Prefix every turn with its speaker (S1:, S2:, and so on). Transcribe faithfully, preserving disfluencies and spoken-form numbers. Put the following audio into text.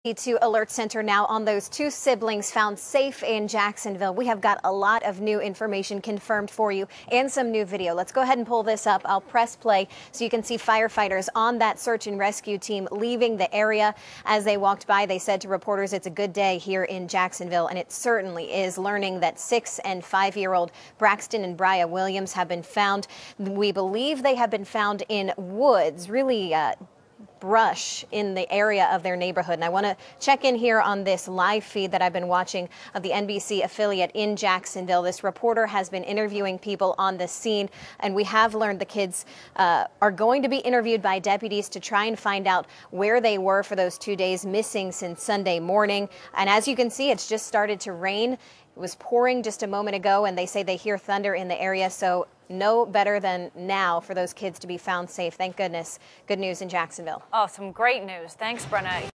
S1: To Alert Center now on those two siblings found safe in Jacksonville. We have got a lot of new information confirmed for you and some new video. Let's go ahead and pull this up. I'll press play so you can see firefighters on that search and rescue team leaving the area. As they walked by, they said to reporters it's a good day here in Jacksonville, and it certainly is, learning that six and five-year-old Braxton and Bria Williams have been found. We believe they have been found in woods, really uh, brush in the area of their neighborhood. And I want to check in here on this live feed that I've been watching of the N B C affiliate in Jacksonville. This reporter has been interviewing people on the scene, and we have learned the kids uh, are going to be interviewed by deputies to try and find out where they were for those two days missing since Sunday morning. And as you can see, it's just started to rain. It was pouring just a moment ago, and they say they hear thunder in the area, so no better than now for those kids to be found safe. Thank goodness. Good news in Jacksonville.
S2: Oh, some great news. Thanks, Brenna.